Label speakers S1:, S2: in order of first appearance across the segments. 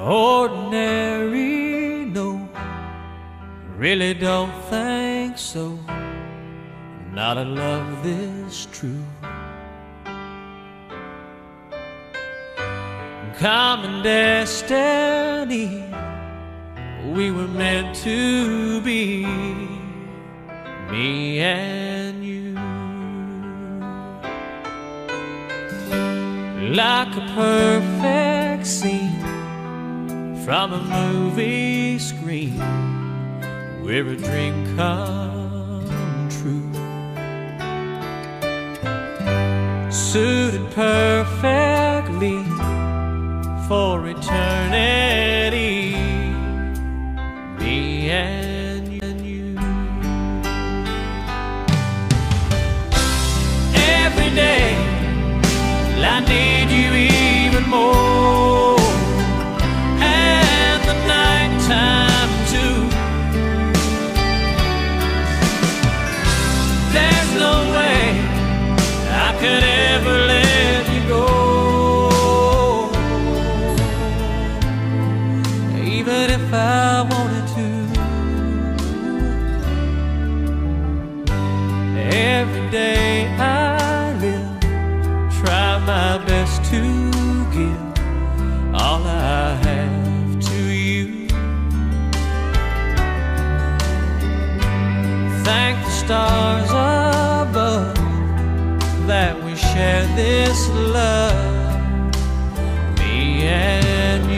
S1: ordinary, no, really don't think so. Not a love this true. Common destiny, we were meant to be, me and you. Like a perfect scene from a movie screen, where a dream come true. Suited perfectly for eternity, me and you. Every day I need you even more, and the nighttime too. There's no way I could ever let you go, even if I wanted to. Every day I live, try my best to give all I have to you. Thank the stars above that we share this love, me and you.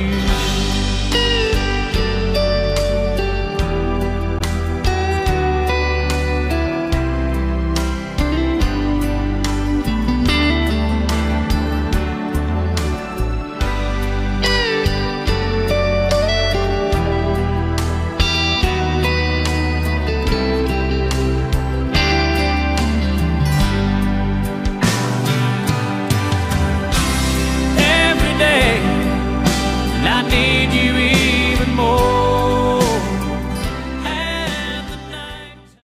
S1: I need